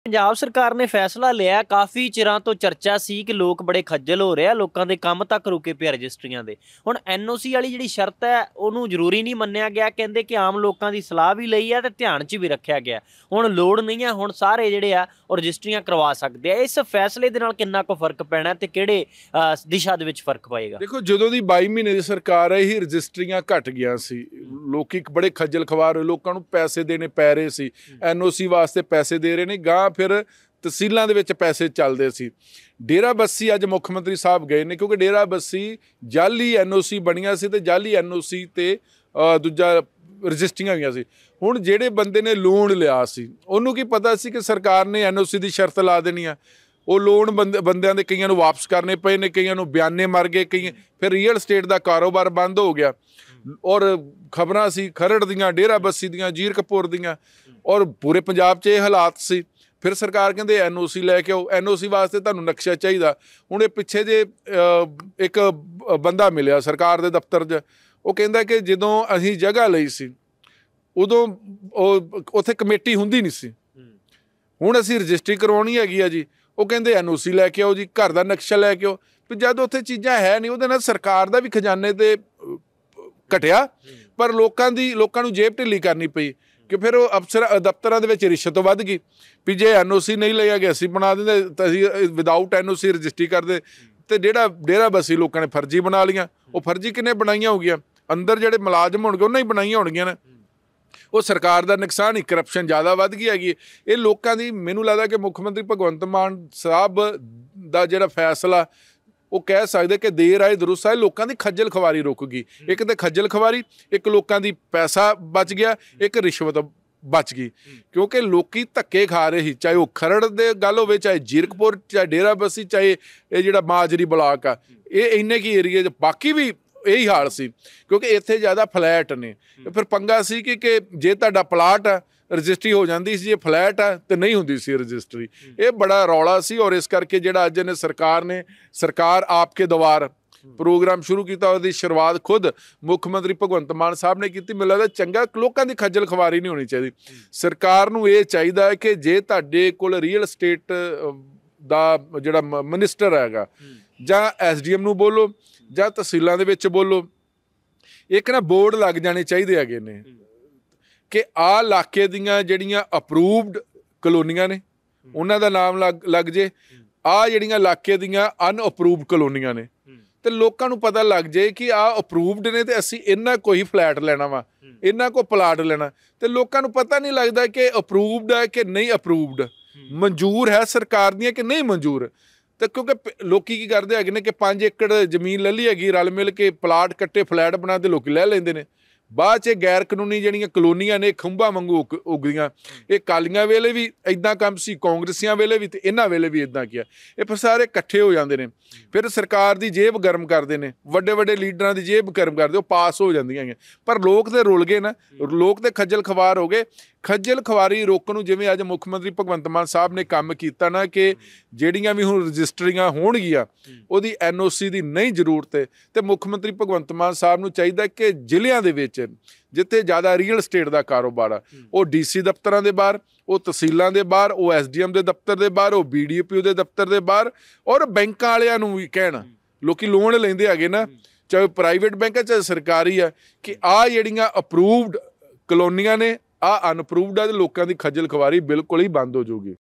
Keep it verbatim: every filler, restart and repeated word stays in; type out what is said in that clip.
ਪੰਜਾਬ ਸਰਕਾਰ ਨੇ ਫੈਸਲਾ ਲਿਆ। ਕਾਫੀ ਚਿਰਾਂ ਤੋਂ ਚਰਚਾ ਸੀ ਕਿ ਲੋਕ ਬੜੇ ਖੱਜਲ ਹੋ ਰਹੇ ਆ, ਲੋਕਾਂ ਦੇ ਕੰਮ ਤੱਕ ਰੁਕੇ ਪਏ ਰਜਿਸਟਰੀਆਂ ਦੇ। ਹੁਣ ਐਨ ਓ ਸੀ ਵਾਲੀ ਜਿਹੜੀ ਸ਼ਰਤ ਹੈ ਉਹਨੂੰ ਜ਼ਰੂਰੀ ਨਹੀਂ ਮੰਨਿਆ ਗਿਆ। ਕਹਿੰਦੇ ਕਿ ਆਮ ਲੋਕਾਂ ਦੀ ਸਲਾਹ ਵੀ ਲਈ ਹੈ ਤੇ ਧਿਆਨ 'ਚ ਵੀ ਰੱਖਿਆ ਗਿਆ। ਹੁਣ ਲੋੜ ਨਹੀਂ ਹੈ, ਹੁਣ ਸਾਰੇ ਜਿਹੜੇ ਆ ਉਹ ਰਜਿਸਟਰੀਆਂ ਕਰਵਾ ਸਕਦੇ ਆ। ਇਸ ਫੈਸਲੇ ਦੇ ਨਾਲ ਕਿੰਨਾ ਕੁ ਫਰਕ ਪੈਣਾ ਤੇ ਕਿਹੜੇ ਦਿਸ਼ਾ ਦੇ ਵਿੱਚ ਫਰਕ ਪਏਗਾ? ਦੇਖੋ, ਜਦੋਂ ਦੀ ਬਾਈ ਮਹੀਨੇ ਦੀ ਸਰਕਾਰ ਆਈ ਹੀ ਰਜਿਸਟਰੀਆਂ ਘਟ ਗਿਆ ਸੀ। ਲੋਕੀ ਬੜੇ ਖੱਜਲ ਖਵਾਰ ਹੋਏ, ਲੋਕਾਂ ਨੂੰ ਪੈਸੇ ਦੇਣੇ ਪੈ ਰਹੇ ਸੀ। ਐਨ ਓ ਸੀ ਵਾਸਤੇ ਪੈਸੇ ਦੇ ਰਹੇ ਨੇ, ਗਾਂ ਫਿਰ ਤਹਿਸੀਲਾਂ ਦੇ ਵਿੱਚ ਪੈਸੇ ਚੱਲਦੇ ਸੀ। ਡੇਰਾ ਬੱਸੀ ਅੱਜ ਮੁੱਖ ਮੰਤਰੀ ਸਾਹਿਬ ਗਏ ਨੇ, ਕਿਉਂਕਿ ਡੇਰਾ ਬੱਸੀ ਜਾਲੀ ਐਨ ਓ ਸੀ ਬਣੀਆਂ ਸੀ ਤੇ ਜਾਲੀ ਐਨ ਓ ਸੀ ਤੇ ਦੂਜਾ ਰਜਿਸਟਰੀਆਂ ਹੋਈਆਂ ਸੀ। ਹੁਣ ਜਿਹੜੇ ਬੰਦੇ ਨੇ ਲੋਨ ਲਿਆ ਸੀ ਉਹਨੂੰ ਕੀ ਪਤਾ ਸੀ ਕਿ ਸਰਕਾਰ ਨੇ ਐਨ ਓ ਸੀ ਦੀ ਸ਼ਰਤ ਲਾ ਦੇਣੀ ਆ। ਉਹ ਲੋਨ ਬੰਦੇ ਬੰਦਿਆਂ ਦੇ ਕਈਆਂ ਨੂੰ ਵਾਪਸ ਕਰਨੇ ਪਏ ਨੇ, ਕਈਆਂ ਨੂੰ ਬਿਆਨੇ ਮਰ ਗਏ, ਕਈ ਫਿਰ ਰੀਅਲ ਸਟੇਟ ਦਾ ਕਾਰੋਬਾਰ ਬੰਦ ਹੋ ਗਿਆ। ਔਰ ਖਬਰਾਂ ਸੀ ਖਰੜ ਦੀਆਂ, ਡੇਰਾ ਬੱਸੀ ਦੀਆਂ, ਜੀਰਕਪੁਰ ਦੀਆਂ, ਔਰ ਪੂਰੇ ਪੰਜਾਬ 'ਚ ਇਹ ਹਾਲਾਤ ਸੀ। ਫਿਰ ਸਰਕਾਰ ਕਹਿੰਦੇ ਐਨ ਓ ਸੀ ਲੈ ਕੇ ਆਓ, ਐਨ ਓ ਸੀ ਵਾਸਤੇ ਤੁਹਾਨੂੰ ਨਕਸ਼ਾ ਚਾਹੀਦਾ। ਹੁਣ ਇਹ ਪਿੱਛੇ ਜੇ ਇੱਕ ਬੰਦਾ ਮਿਲਿਆ ਸਰਕਾਰ ਦੇ ਦਫ਼ਤਰ 'ਚ, ਉਹ ਕਹਿੰਦਾ ਕਿ ਜਦੋਂ ਅਸੀਂ ਜਗ੍ਹਾ ਲਈ ਸੀ ਉਦੋਂ ਉਹ ਉੱਥੇ ਕਮੇਟੀ ਹੁੰਦੀ ਨਹੀਂ ਸੀ, ਹੁਣ ਅਸੀਂ ਰਜਿਸਟਰੀ ਕਰਵਾਉਣੀ ਹੈਗੀ ਆ ਜੀ। ਉਹ ਕਹਿੰਦੇ ਐਨ ਓ ਸੀ ਲੈ ਕੇ ਆਓ ਜੀ, ਘਰ ਦਾ ਨਕਸ਼ਾ ਲੈ ਕੇ ਆਓ। ਵੀ ਜਦ ਉੱਥੇ ਚੀਜ਼ਾਂ ਹੈ ਨਹੀਂ, ਉਹਦੇ ਨਾਲ ਸਰਕਾਰ ਦਾ ਵੀ ਖਜ਼ਾਨੇ ਤੇ ਘਟਿਆ, ਪਰ ਲੋਕਾਂ ਦੀ ਲੋਕਾਂ ਨੂੰ ਜੇਬ ਢਿੱਲੀ ਕਰਨੀ ਪਈ ਕਿ ਫਿਰ ਉਹ ਅਫਸਰ ਦਫ਼ਤਰਾਂ ਦੇ ਵਿੱਚ ਰਿਸ਼ਵਤ ਵੱਧ ਗਈ। ਵੀ ਜੇ ਐਨ ਓ ਸੀ ਨਹੀਂ ਲਿਆ ਗਿਆ ਅਸੀਂ ਬਣਾ ਦਿੰਦੇ, ਤਾਂ ਅਸੀਂ ਵਿਦਾਊਟ ਐਨ ਓ ਸੀ ਰਜਿਸਟਰੀ ਕਰਦੇ। ਅਤੇ ਜਿਹੜਾ ਡੇਰਾ ਬੱਸੀ ਲੋਕਾਂ ਨੇ ਫਰਜ਼ੀ ਬਣਾ ਲਈਆਂ। ਉਹ ਫਰਜ਼ੀ ਕਿੰਨੇ ਬਣਾਈਆਂ ਹੋ ਗਈਆਂ? ਅੰਦਰ ਜਿਹੜੇ ਮੁਲਾਜ਼ਮ ਹੋਣਗੇ ਉਹਨਾਂ ਹੀ ਬਣਾਈਆਂ ਹੋਣਗੀਆਂ ਨੇ। ਉਹ ਸਰਕਾਰ ਦਾ ਨੁਕਸਾਨ ਹੀ, ਕਰਪਸ਼ਨ ਜ਼ਿਆਦਾ ਵੱਧ ਗਈ ਹੈਗੀ। ਇਹ ਲੋਕਾਂ ਦੀ, ਮੈਨੂੰ ਲੱਗਦਾ ਕਿ ਮੁੱਖ ਮੰਤਰੀ ਭਗਵੰਤ ਮਾਨ ਸਾਹਿਬ ਦਾ ਜਿਹੜਾ ਫੈਸਲਾ, ਉਹ ਕਹਿ ਸਕਦੇ ਕਿ ਦੇਰ ਆਏ ਦਰੁਸਤ ਆਏ। ਲੋਕਾਂ ਦੀ ਖੱਜਲ ਖਵਾਰੀ ਰੁਕ ਗਈ। ਇੱਕ ਤਾਂ ਖੱਜਲ ਖਵਾਰੀ, ਇੱਕ ਲੋਕਾਂ ਦੀ ਪੈਸਾ ਬਚ ਗਿਆ, ਇੱਕ ਰਿਸ਼ਵਤ ਬਚ ਗਈ। ਕਿਉਂਕਿ ਲੋਕੀ ਧੱਕੇ ਖਾ ਰਹੇ ਸੀ, ਚਾਹੇ ਉਹ ਖਰੜ ਦੇ ਗੱਲ ਹੋਵੇ, ਚਾਹੇ ਜੀਰਕਪੁਰ, ਚਾਹੇ ਡੇਰਾ ਬੱਸੀ, ਚਾਹੇ ਇਹ ਜਿਹੜਾ ਮਾਜਰੀ ਬਲਾਕ ਆ, ਇਹ ਇੰਨੇ ਕੀ ਏਰੀਏ 'ਚ ਬਾਕੀ ਵੀ ਇਹੀ ਹਾਲ ਸੀ। ਕਿਉਂਕਿ ਇੱਥੇ ਜ਼ਿਆਦਾ ਫਲੈਟ ਨੇ। ਫਿਰ ਪੰਗਾ ਸੀ ਕਿ ਕਿ ਜੇ ਤੁਹਾਡਾ ਪਲਾਟ ਆ ਰਜਿਸਟਰੀ ਹੋ ਜਾਂਦੀ ਸੀ, ਜੇ ਫਲੈਟ ਆ ਤੇ ਨਹੀਂ ਹੁੰਦੀ ਸੀ ਰਜਿਸਟਰੀ। ਇਹ ਬੜਾ ਰੌਲਾ ਸੀ। ਔਰ ਇਸ ਕਰਕੇ ਜਿਹੜਾ ਅੱਜ ਨੇ ਸਰਕਾਰ ਨੇ ਸਰਕਾਰ ਆਪ ਕੇ ਦੁਆਰ ਪ੍ਰੋਗਰਾਮ ਸ਼ੁਰੂ ਕੀਤਾ, ਉਹਦੀ ਸ਼ੁਰੂਆਤ ਖੁਦ ਮੁੱਖ ਮੰਤਰੀ ਭਗਵੰਤ ਮਾਨ ਸਾਹਿਬ ਨੇ ਕੀਤੀ। ਮੈਨੂੰ ਲੱਗਦਾ ਚੰਗਾ, ਲੋਕਾਂ ਦੀ ਖੱਜਲ ਖਵਾਰੀ ਨਹੀਂ ਹੋਣੀ ਚਾਹੀਦੀ। ਸਰਕਾਰ ਨੂੰ ਇਹ ਚਾਹੀਦਾ ਹੈ ਕਿ ਜੇ ਤੁਹਾਡੇ ਕੋਲ ਰੀਅਲ ਸਟੇਟ ਦਾ ਜਿਹੜਾ ਮਿਨਿਸਟਰ ਹੈਗਾ, ਜਾਂ ਐਸ ਡੀ ਐਮ ਨੂੰ ਬੋਲੋ ਜਾਂ ਤਹਿਸੀਲਾਂ ਦੇ ਵਿੱਚ ਬੋਲੋ, ਇੱਕ ਨਾ ਬੋਰਡ ਲੱਗ ਜਾਣੇ ਚਾਹੀਦੇ ਹੈਗੇ ਨੇ ਕਿ ਆਹ ਇਲਾਕੇ ਦੀਆਂ ਜਿਹੜੀਆਂ ਅਪਰੂਵਡ ਕਲੋਨੀਆਂ ਨੇ ਉਹਨਾਂ ਦਾ ਨਾਮ ਲੱਗ ਲੱਗ ਜੇ, ਆਹ ਜਿਹੜੀਆਂ ਇਲਾਕੇ ਦੀਆਂ ਅਨਅਪਰੂਵਡ ਕਲੋਨੀਆਂ ਨੇ, ਤੇ ਲੋਕਾਂ ਨੂੰ ਪਤਾ ਲੱਗ ਜੇ ਕਿ ਆਹ ਅਪਰੂਵਡ ਨੇ ਤੇ ਅਸੀਂ ਇਹਨਾਂ ਕੋਈ ਫਲੈਟ ਲੈਣਾ ਵਾ, ਇਹਨਾਂ ਕੋ ਪਲਾਟ ਲੈਣਾ। ਤੇ ਲੋਕਾਂ ਨੂੰ ਪਤਾ ਨਹੀਂ ਲੱਗਦਾ ਕਿ ਅਪਰੂਵਡ ਹੈ ਕਿ ਨਹੀਂ ਅਪਰੂਵਡ, ਮਨਜ਼ੂਰ ਹੈ ਸਰਕਾਰ ਦੀਆਂ ਕਿ ਨਹੀਂ ਮਨਜ਼ੂਰ। ਤੇ ਕਿਉਂਕਿ ਲੋਕੀ ਕੀ ਕਰਦੇ ਹੈਗੇ ਨੇ ਕਿ ਪੰਜ ਏਕੜ ਜ਼ਮੀਨ ਲੈ ਲਈ ਹੈਗੀ, ਰਲ ਮਿਲ ਕੇ ਪਲਾਟ ਕੱਟੇ, ਫਲੈਟ ਬਣਾ ਤੇ ਲੋਕੀ ਲੈ ਲੈਂਦੇ ਨੇ। ਬਾਅਦ 'ਚ ਗੈਰ ਕਾਨੂੰਨੀ ਜਿਹੜੀਆਂ ਕਲੋਨੀਆਂ ਨੇ ਖੰਭਾਂ ਵਾਂਗੂ ਉੱਗ ਉੱਗਦੀਆਂ। ਇਹ ਕਾਲੀਆਂ ਵੇਲੇ ਵੀ ਇੱਦਾਂ ਕੰਮ ਸੀ, ਕਾਂਗਰਸੀਆਂ ਵੇਲੇ ਵੀ, ਤੇ ਇਹਨਾਂ ਵੇਲੇ ਵੀ ਇੱਦਾਂ ਕੀ ਆ। ਇਹ ਫਿਰ ਸਾਰੇ ਇਕੱਠੇ ਹੋ ਜਾਂਦੇ ਨੇ, ਫਿਰ ਸਰਕਾਰ ਦੀ ਜੇਬ ਗਰਮ ਕਰਦੇ ਨੇ, ਵੱਡੇ ਵੱਡੇ ਲੀਡਰਾਂ ਦੀ ਜੇਬ ਗਰਮ ਕਰਦੇ, ਉਹ ਪਾਸ ਹੋ ਜਾਂਦੀਆਂ ਹੈਗੀਆਂ। ਪਰ ਲੋਕ ਤੇ ਰੁਲ ਗਏ ਨਾ, ਲੋਕ ਤੇ ਖੱਜਲ ਖਵਾਰ ਹੋ ਗਏ। ਖੱਜਲ ਖਵਾਰੀ ਰੋਕਣ ਨੂੰ ਜਿਵੇਂ ਅੱਜ ਮੁੱਖ ਮੰਤਰੀ ਭਗਵੰਤ ਮਾਨ ਸਾਹਿਬ ਨੇ ਕੰਮ ਕੀਤਾ ਨਾ, ਕਿ ਜਿਹੜੀਆਂ ਵੀ ਹੁਣ ਰਜਿਸਟਰੀਆਂ ਹੋਣਗੀਆਂ ਉਹਦੀ ਐਨ ਓ ਸੀ ਦੀ ਨਹੀਂ ਜ਼ਰੂਰਤ ਹੈ। ਤੇ ਮੁੱਖ ਮੰਤਰੀ ਭਗਵੰਤ ਮਾਨ ਸਾਹਿਬ ਨੂੰ ਚਾਹੀਦਾ ਕਿ ਜ਼ਿਲ੍ਹਿਆਂ ਦੇ ਵਿੱਚ ਜਿੱਥੇ ਜ਼ਿਆਦਾ ਰੀਅਲ ਸਟੇਟ ਦਾ ਕਾਰੋਬਾਰ ਆ, ਉਹ ਡੀ ਸੀ ਦਫ਼ਤਰਾਂ ਦੇ ਬਾਹਰ, ਉਹ ਤਹਿਸੀਲਾਂ ਦੇ ਬਾਹਰ, ਉਹ ਐਸ ਡੀ ਐਮ ਦੇ ਦਫ਼ਤਰ ਦੇ ਬਾਹਰ, ਉਹ ਬੀ ਡੀ ਪੀ ਓ ਦੇ ਦਫ਼ਤਰ ਦੇ ਬਾਹਰ, ਔਰ ਬੈਂਕਾਂ ਵਾਲਿਆਂ ਨੂੰ ਵੀ ਕਹਿਣ, ਲੋਕੀ ਲੋਨ ਲੈਂਦੇ ਹੈਗੇ ਨਾ, ਚਾਹੇ ਪ੍ਰਾਈਵੇਟ ਬੈਂਕ ਹੈ ਚਾਹੇ ਸਰਕਾਰੀ ਆ, ਕਿ ਆਹ ਜਿਹੜੀਆਂ ਅਪਰੂਵਡ ਕਲੋਨੀਆਂ ਨੇ, ਆਹ ਅਨਅਪਰੂਵਡ ਆ, ਤੇ ਲੋਕਾਂ ਦੀ ਖੱਜਲ ਖਵਾਰੀ ਬਿਲਕੁਲ ਹੀ ਬੰਦ ਹੋ ਜਾਊਗੀ।